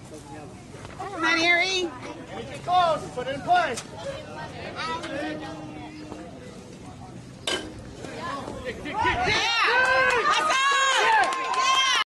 Come on, Harry. Get close. Put it in place. Hey!